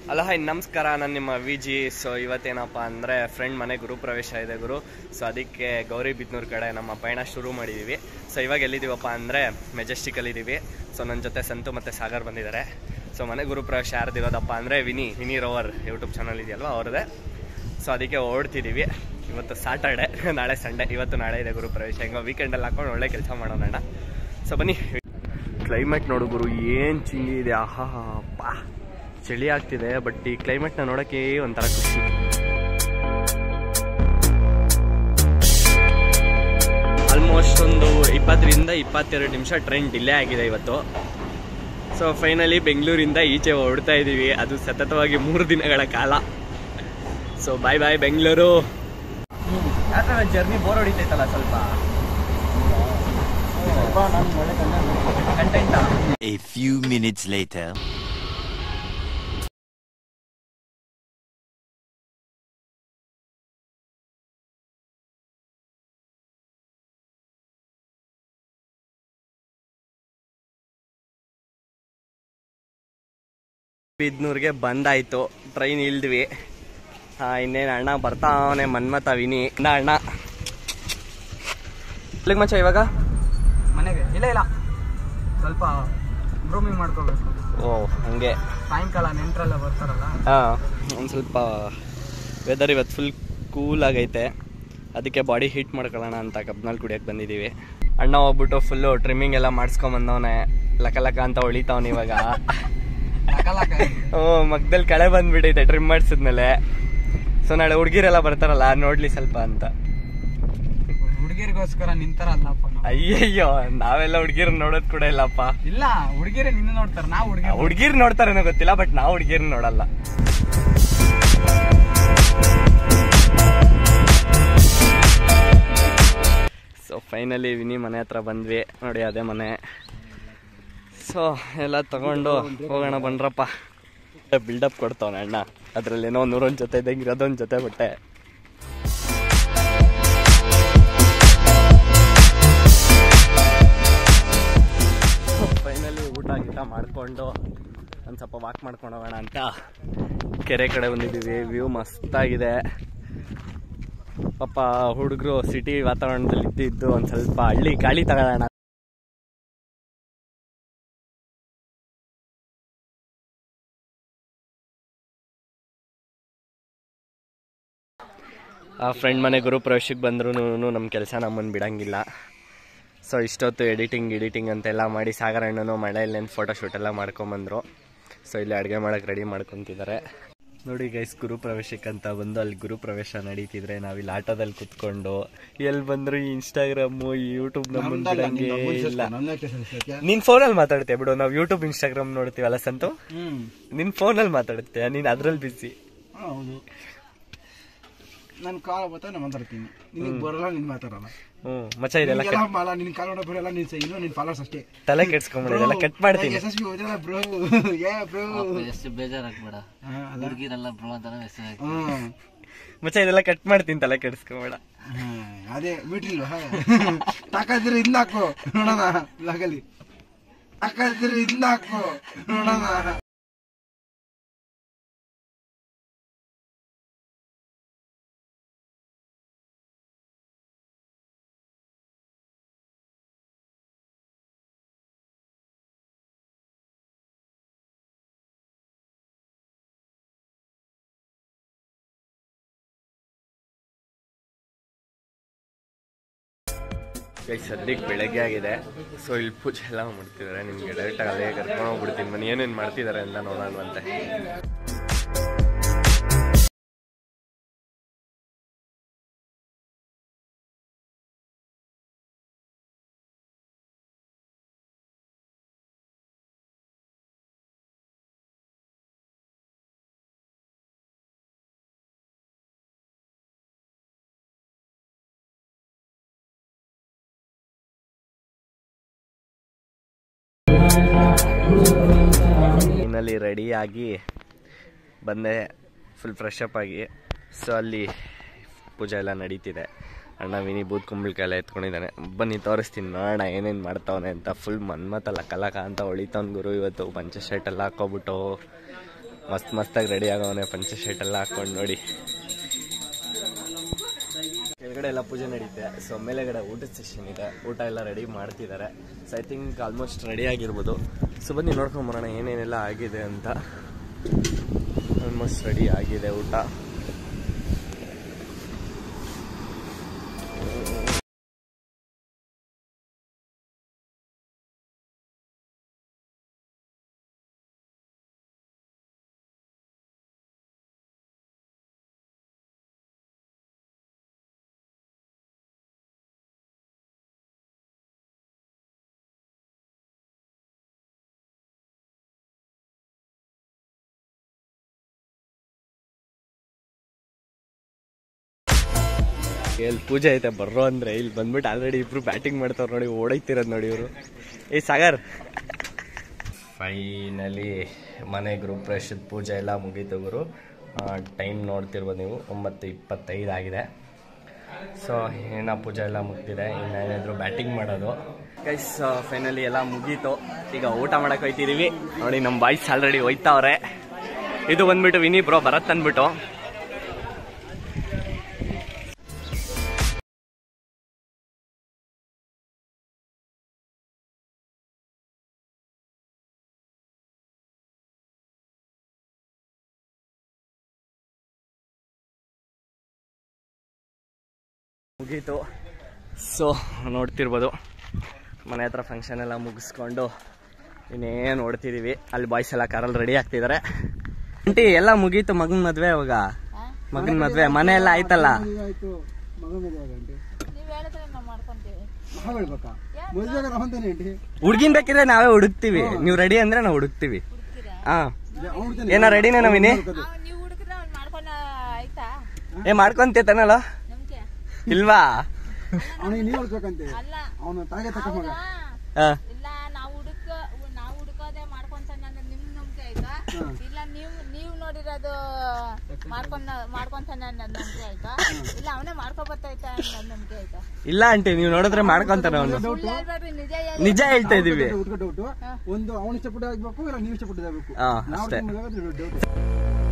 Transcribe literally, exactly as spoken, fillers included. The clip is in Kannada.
ಹಲೋ ಹಾಯ್ ನಮಸ್ಕಾರ, ನಾನು ನಿಮ್ಮ ವಿ ಜಿ. ಸೊ ಇವತ್ತೇನಪ್ಪ ಅಂದರೆ ಫ್ರೆಂಡ್ ಮನೆ ಗುರು ಪ್ರವೇಶ ಇದೆ ಗುರು. ಸೊ ಅದಕ್ಕೆ ಗೌರಿಬಿದನೂರು ಕಡೆ ನಮ್ಮ ಪಯಣ ಶುರು ಮಾಡಿದ್ದೀವಿ. ಸೊ ಇವಾಗ ಎಲ್ಲಿದ್ದೀವಪ್ಪ ಅಂದರೆ ಮೆಜೆಸ್ಟಿಕಲ್ಲಿದ್ದೀವಿ. ಸೊ ನನ್ನ ಜೊತೆ ಸಂತು ಮತ್ತು ಸಾಗರ್ ಬಂದಿದ್ದಾರೆ. ಸೊ ಮನೆ ಗುರು ಪ್ರವೇಶ ಯಾರ್ದಿರೋದಪ್ಪ ಅಂದರೆ Vini Vini rover YouTube channel ಇದೆಯಲ್ವ ಅವ್ರದ್ದೇ. ಸೊ ಅದಕ್ಕೆ ಓಡ್ತಿದ್ದೀವಿ. ಇವತ್ತು ಸಾಟರ್ಡೆ, ನಾಳೆ ಸಂಡೇ, ಇವತ್ತು ನಾಳೆ ಇದೆ ಗುರು ಪ್ರವೇಶ. ಹೆಂಗೋ ವೀಕೆಂಡಲ್ಲಿ ಹಾಕೊಂಡು ಒಳ್ಳೆ ಕೆಲಸ ಮಾಡೋಣ. ಸೊ ಬನ್ನಿ. ಕ್ಲೈಮೇಟ್ ನೋಡು ಗುರು, ಏನು ಚಿಂಗಿ ಇದೆ. ಆಹಾ ಪಾ, ಚಳಿ ಆಗ್ತಿದೆ. ಬಟ್ ಈ ಕ್ಲೈಮೇಟ್ನ ನೋಡೋಕ್ಕೆ ಒಂಥರ ಖುಷಿ. ಆಲ್ಮೋಸ್ಟ್ ಒಂದು ಇಪ್ಪತ್ತರಿಂದ ಇಪ್ಪತ್ತೆರಡು ನಿಮಿಷ ಟ್ರೈನ್ ಡಿಲೇ ಆಗಿದೆ ಇವತ್ತು. ಸೊ ಫೈನಲಿ ಬೆಂಗಳೂರಿಂದ ಈಚೆ ಹೊರಡ್ತಾ ಇದ್ದೀವಿ, ಅದು ಸತತವಾಗಿ ಮೂರು ದಿನಗಳ ಕಾಲ. So bye bye Bengaluru. ಯಾಕಂದ್ರೆ ಜರ್ನಿ ಬೋರ್ ಹೊಡಿತೈತಲ್ಲ ಸ್ವಲ್ಪ. Content. A few minutes later. ಬಿದ್ನೂರ್ಗೆ ಬಂದಾಯ್ತು, ಟ್ರೈನ್ ಇಳ್ದ್ವಿ. ಇನ್ನೇನು ಅಣ್ಣ ಬರ್ತಾವನೆ, ಮನ್ಮತ ವಿನಿ ಅಣ್ಣ. ಎಲ್ಲಿಗೆ ಮಚ್ಚ ಇವಾಗ? ಮನೆಗೆ. ಇಲ್ಲ ಇಲ್ಲ ಸ್ವಲ್ಪ ಗ್ರೂಮಿಂಗ್ ಮಾಡ್ಕೋಬೇಕು. ಓ ಹಂಗೆ. ಸಾಯಂಕಾಲ ನೆಂಟ್ರೆಲ್ಲ ಬರ್ತಾರಲ್ಲ. ಹಾಂ, ಒಂದು ಸ್ವಲ್ಪ ವೆದರ್ ಇವತ್ತು ಫುಲ್ ಕೂಲ್ ಆಗೈತೆ. ಅದಕ್ಕೆ ಬಾಡಿ ಹೀಟ್ ಮಾಡ್ಕೊಳ್ಳೋಣ ಅಂತ ಕಬ್ನಲ್ಲಿ ಕುಡಿಯೋಕೆ ಬಂದಿದ್ದೀವಿ. ಅಣ್ಣ ಹೋಗ್ಬಿಟ್ಟು ಫುಲ್ಲು ಟ್ರಿಮ್ಮಿಂಗ್ ಎಲ್ಲ ಮಾಡಿಸ್ಕೊಂಬಂದವನೆ, ಲಕ ಲಕ ಅಂತ ಹೊಳಿತಾವನೆ ಇವಾಗ. ಹ್ಞೂ, ಮಗ್ದಲ್ಲಿ ಕಳೆ ಬಂದ್ಬಿಟ್ಟೈತೆ ಟ್ರಿಮ್ ಮಾಡಿಸಿದ್ಮೇಲೆ. ಸೊ ನಾಳೆ ಹುಡುಗಿರೆಲ್ಲ ಬರ್ತಾರಲ್ಲ, ನೋಡ್ಲಿ ಸ್ವಲ್ಪ ಅಂತ. ಹುಡುಗಿರಿಗೋಸ್ಕರ ನಿಂತಾರಲ್ಲಪ್ಪ. ಅಯ್ಯಯ್ಯೋ, ನಾವೆಲ್ಲ ಹುಡುಗಿರ್ ನೋಡೋದ್ ಕೂಡ ಇಲ್ಲಪ್ಪ. ಇಲ್ಲ, ಹುಡುಗಿರೇ ನಿನ್ನ ನೋಡ್ತಾರೆ, ನಾವು ಹುಡುಗಿ ಹುಡುಗಿರ್ ನೋಡ್ತಾರೇನೋ ಗೊತ್ತಿಲ್ಲ, ಬಟ್ ನಾವು ಹುಡುಗಿರ್ ನೋಡಲ್ಲ. ಸೊ ಫೈನಲಿ ವಿನಿ ಮನೆ ಹತ್ರ ಬಂದ್ವಿ. ನೋಡಿ ಅದೇ ಮನೆ. ಸೊ ಎಲ್ಲ ತಗೊಂಡು ಹೋಗೋಣ ಬನ್ರಪ್ಪ. ಬಿಲ್ಡಪ್ ಕೊಡ್ತಾವನೆ ಅಣ್ಣ. ಅದ್ರಲ್ಲಿ ಏನೋ ನೂರೊಂದು ಜೊತೆ ಇದ್ದಂಗೆ ಅದೊಂದು ಜೊತೆ ಬಟ್ಟೆ. ಫೈನಲಿ ಊಟ ಗೀಟ ಮಾಡಿಕೊಂಡು ಒಂದು ಸ್ವಲ್ಪ ವಾಕ್ ಮಾಡ್ಕೊಂಡು ಹೋಗೋಣ ಅಂತ ಕೆರೆ ಕಡೆ ಬಂದಿದ್ದೀವಿ. ವ್ಯೂ ಮಸ್ತಾಗಿದೆ. ಪಾಪ ಹುಡುಗರು ಸಿಟಿ ವಾತಾವರಣದಲ್ಲಿ ಇದ್ದಿದ್ದು ಒಂದು ಸ್ವಲ್ಪ ಹಳ್ಳಿ ಗಾಳಿ ತಗೊಳ್ಳೋಣ. ಆ ಫ್ರೆಂಡ್ ಮನೆ ಗುರು ಪ್ರವೇಶಕ್ಕೆ ಬಂದ್ರೂ ನಮ್ಮ ಕೆಲಸ ನಮ್ಮನ್ನು ಬಿಡೋಂಗಿಲ್ಲ. ಸೊ ಇಷ್ಟೊತ್ತು ಎಡಿಟಿಂಗ್ ಎಡಿಟಿಂಗ್ ಅಂತೆಲ್ಲ ಮಾಡಿ ಸಾಗರ್ ಅಣ್ಣನು ಮಳೆಯಲ್ಲಿ ಫೋಟೋಶೂಟ್ ಎಲ್ಲ ಮಾಡ್ಕೊಂಬಂದರು. ಸೊ ಇಲ್ಲಿ ಅಡುಗೆ ಮಾಡೋಕ್ಕೆ ರೆಡಿ ಮಾಡ್ಕೊತಿದ್ದಾರೆ. ನೋಡಿ ಗೈಸ್, ಗುರು ಪ್ರವೇಶಕ್ಕಂತ ಬಂದು ಅಲ್ಲಿ ಗುರು ಪ್ರವೇಶ ನಡೀತಿದ್ರೆ ನಾವಿಲ್ಲಿ ಆಟೋದಲ್ಲಿ ಕುತ್ಕೊಂಡು ಎಲ್ಲಿ ಬಂದ್ರು ಈ ಇನ್ಸ್ಟಾಗ್ರಾಮು ಈ ಯೂಟ್ಯೂಬ್ ನಮ್ಮನ್ನು ಬಿಡಂಗೆ ಇಲ್ಲ. ನಿನ್ ಫೋನಲ್ಲಿ ಮಾತಾಡ್ತೀಯ ಬಿಡು, ನಾವು ಯೂಟ್ಯೂಬ್ ಇನ್ಸ್ಟಾಗ್ರಾಮ್ ನೋಡ್ತೀವಲ್ಲ ಸಂತು. ನಿನ್ ಫೋನಲ್ಲಿ ಮಾತಾಡ್ತೀಯ, ನೀನು ಅದ್ರಲ್ಲಿ ಬಿಸಿ. ಹೌದು, ನಾನು ಕಾಲ್ ಬರ್ತಾ ನಾನು ಮಾತಾಡ್ತೀನಿ, ನಿನಗೆ ಬರಲ್ಲ, ನೀನು ಮಾತಾಡಲ್ಲ. ಹ್ಞೂ ಮಚ್ಚ, ಇದೆಲ್ಲ ನಿನ್ ಕಾಲ್ ನೋಡ ಬರಲ್ಲ, ನೀನ್ ಇನ್ನೂ ನಿನ್ ಫಾಲೋವರ್ಸ್ ಅಷ್ಟೇ. ತಲೆ ಕೆಡ್ಸ್ಕೊಂಡ್ಬಿಡೋದೆಲ್ಲ ಕಟ್ ಮಾಡ್ತೀನಿ. ಯಶಸ್ವಿ ಹೋದಲ್ಲ ಬ್ರೋ, ಯಾ ಬ್ರೋ, ಎಷ್ಟು ಬೇಜಾರಾಗ್ಬೇಡ, ಹುಡುಗಿರೆಲ್ಲ ಬ್ರೋ ಅಂತಾನೆ ಮೆಸೇಜ್. ಮಚ್ಚ ಇದೆಲ್ಲ ಕಟ್ ಮಾಡ್ತೀನಿ, ತಲೆ ಕೆಡ್ಸ್ಕೊಂಬೇಡ. ಅದೇ ಬಿಟ್ರಿಲ್ವಾ, ತಾಕತ್ತಿದ್ರೆ ಇದ್ನ ಹಾಕು ನೋಡೋಣ, ಲಾಗಲಿ ತಾಕತ್ತಿದ್ರೆ ಇದ್ನ ಹಾಕು ನೋಡೋಣ. ಸದ್ಯಕ್ಕೆ ಬೆಳಗ್ಗೆ ಆಗಿದೆ. ಸೊ ಇಲ್ಲಿ ಪೂಜೆ ಎಲ್ಲ ಮಾಡ್ತಿದ್ದಾರೆ. ನಿಮಗೆ ಡೈರೆಕ್ಟಾಗಿ ಅಲ್ಲೇ ಕರ್ಕೊಂಡು ಹೋಗ್ಬಿಡ್ತೀನಿ, ಮನೆ ಏನೇನು ಮಾಡ್ತಿದ್ದಾರೆ ಅಂತ ನೋಡೋಣ ಅಂತೆ. ಫೈನಲಿ ರೆಡಿಯಾಗಿ ಬಂದೆ, ಫುಲ್ ಫ್ರೆಶ್ ಅಪ್ ಆಗಿ. ಸೊ ಅಲ್ಲಿ ಪೂಜೆ ಎಲ್ಲ ನಡೀತಿದೆ. ಅಣ್ಣ ವಿನಿ ಬೂತ್ ಕುಂಬಳಕಾಯಿ ಎಲ್ಲ ಎತ್ಕೊಂಡಿದ್ದಾನೆ. ಬನ್ನಿ ತೋರಿಸ್ತೀನಿ ನೋಡೋಣ ಏನೇನು ಮಾಡ್ತಾವನೆ ಅಂತ. ಫುಲ್ ಮನ್ಮತ ಲಕ ಲಕ ಅಂತ ಹೊಳಿತಾವನ್ ಗುರು ಇವತ್ತು. ಪಂಚ ಶರ್ಟ್ ಎಲ್ಲ ಹಾಕೋಬಿಟ್ಟು ಮಸ್ತ್ ಮಸ್ತಾಗಿ ರೆಡಿ ಆಗೋನೆ, ಪಂಚೆ ಶರ್ಟ್ ಎಲ್ಲ ಹಾಕೊಂಡು ನೋಡಿ. ಕೆಳಗಡೆ ಎಲ್ಲ ಪೂಜೆ ನಡೀತೆ. ಸೊ ಮೇಲೆಗಡೆ ಊಟದ ಸೆಷನ್ ಇದೆ, ಊಟ ಎಲ್ಲ ರೆಡಿ ಮಾಡ್ತಿದ್ದಾರೆ. So I think almost ready ಆಗಿರ್ಬೋದು. ಸೊ ಬನ್ನಿ ನೋಡ್ಕೊಂಬರೋಣ ಏನೇನೆಲ್ಲ ಆಗಿದೆ ಅಂತ. ಆಲ್ಮೋಸ್ಟ್ ರೆಡಿ ಆಗಿದೆ ಊಟ. ಇಲ್ಲಿ ಪೂಜೆ ಐತೆ ಬರ್ರೋ ಅಂದ್ರೆ ಇಲ್ಲಿ ಬಂದ್ಬಿಟ್ಟು ಆಲ್ರೆಡಿ ಇಬ್ರು ಬ್ಯಾಟಿಂಗ್ ಮಾಡ್ತಾವ್ರು ನೋಡಿ, ಓಡೈತಿರೋದು ನೋಡಿ ಇವರು. ಏ ಸಾಗರ್, ಫೈನಲಿ ಮನೆ ಗೃಹ ಪ್ರವೇಶದ ಪೂಜೆ ಎಲ್ಲ ಮುಗೀತು ಗುರು. ಟೈಮ್ ನೋಡ್ತಿರ್ಬೋದು ನೀವು, ಒಂಬತ್ತು ಇಪ್ಪತ್ತೈದು ಆಗಿದೆ. ಸೊ ಏನೋ ಪೂಜೆ ಎಲ್ಲ ಮುಗ್ದಿದೆ, ಇನ್ನು ಏನಾದರೂ ಬ್ಯಾಟಿಂಗ್ ಮಾಡೋದು. ಗೈಸ್ ಫೈನಲಿ ಎಲ್ಲ ಮುಗೀತು. ಈಗ ಊಟ ಮಾಡಕ್ಕೆ ಹೋಯ್ತಿದ್ದೀವಿ ನೋಡಿ. ನಮ್ಮ ಬಾಯ್ಸ್ ಆಲ್ರೆಡಿ ಹೋಯ್ತಾವ್ರೆ. ಇದು ಬಂದ್ಬಿಟ್ಟು ವಿನಿ ಬ್ರೋ ಬರತ್ ಅಂದ್ಬಿಟ್ಟು. ಮುಗೀತು. ಸೊ ನೋಡ್ತಿರ್ಬೋದು ಮನೆ ಹತ್ರ ಫಂಕ್ಷನ್ ಎಲ್ಲ ಮುಗಿಸ್ಕೊಂಡು ಇನ್ನೇನು ನೋಡ್ತಿದ್ದೀವಿ. ಅಲ್ಲಿ ಬಾಯ್ಸ್ ಎಲ್ಲ ಕಾರಲ್ಲಿ ರೆಡಿ ಆಗ್ತಿದ್ದಾರೆ. ಆಂಟಿ ಎಲ್ಲ ಮುಗೀತು, ಮಗನ ಮದ್ವೆ. ಇವಾಗ ಮಗನ ಮದ್ವೆ ಮನೆ ಎಲ್ಲ ಆಯ್ತಲ್ಲ. ಹುಡ್ಗಿನ್ ಬೇಕಿದ್ರೆ ನಾವೇ ಹುಡುಕ್ತಿವಿ, ನೀವು ರೆಡಿ ಅಂದ್ರೆ ನಾವು ಹುಡುಕ್ತಿವಿ. ಹಾ ಏನೋ ರೆಡಿನೇ ನವಿನಿ? ಏ ಮಾಡ್ಕೊಂತೇನಲ್ಲ ಇಲ್ವಾ? ನೀವ್ ಹುಡ್ಬೇಕಂತೆ ಅವನು ತಾಗೆ ತಕ್ಕ ಮಗ. ಇಲ್ಲ ನಾವು ಹುಡುಕ ನಾವು ಹುಡುಕೋದೇ ಮಾಡ್ಕೊಂತಾನೆ ಅಂದ್ರೆ ನಿಮ್ ನಂಬಿಕೆ ಆಯ್ತಾ? ಇಲ್ಲ ನೀವು ನೀವು ನೋಡಿರೋದು ಮಾಡ್ಕೊಂಡ ಮಾಡ್ಕೊಂತಾನೆ ಅನ್ನೋದು ನಂಬಿಕೆ ಆಯ್ತಾ? ಇಲ್ಲ ಅವನೇ ಮಾಡ್ಕೊ ಬರ್ತೈತಾ ಅನ್ನೋದು ನಂಬಿಕೆ ಆಯ್ತಾ? ಇಲ್ಲ ಆಂಟಿ, ನೀವು ನೋಡಿದ್ರೆ ಮಾಡ್ಕೊಂತಾನೆ ಅವನು. ನಿಜ ಹೇಳ್ತಾ ಇದೀವಿ. ಒಂದು ಅವನು ಇಷ್ಟಪಟ್ಟು ಆಗ್ಬೇಕು, ಇಲ್ಲ ನೀವು ಇಷ್ಟಪಟ್ಟು ಆಗ್ಬೇಕು. ಅಷ್ಟೇ.